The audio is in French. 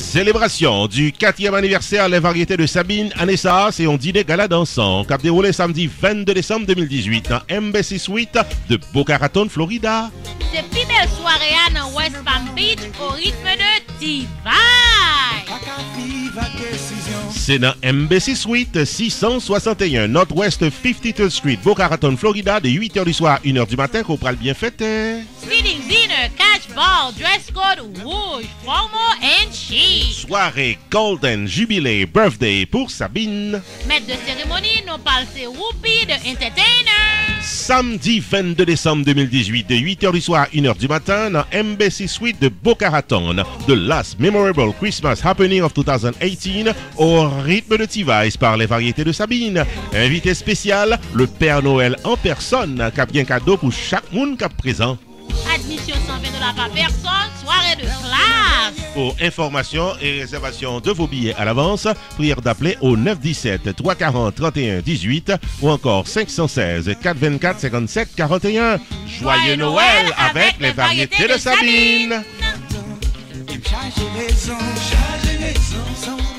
Célébration du 4e anniversaire Les Variétés de Sabine Anessa et on dîner gala dansant cap déroulé samedi 22 décembre 2018 dans Embassy Suite de Boca Raton, Florida. C'est plus belle soirée dans West Palm Beach au rythme de T-Vibe. C'est dans Embassy Suite 661 Northwest 53rd Street, Boca Raton, Florida, de 8h du soir à 1h du matin qu'on pourra bien fêter. Feeding dinner, catch ball, dress code rouge, formal and chic. Soirée Golden Jubilee Birthday pour Sabine. Maître de cérémonie, nous parlons c'est Whoopi de Entertainer. Samedi 22 décembre 2018, de 8h du soir à 1h du matin, dans Embassy Suite de Boca Raton, The Last Memorable Christmas Happening of 2018, au rythme de T-Vice par Les Variétés de Sabine. Invité spécial, le Père Noël en personne, qui a bien cadeau pour chaque monde qui est présent. Admission $120 par personne, soirée de classe. Pour information et réservation de vos billets à l'avance, prière d'appeler au 917 340 31 18 ou encore 516 424 57 41. Joyeux Noël avec les variétés de Sabine. Chargez les ondes,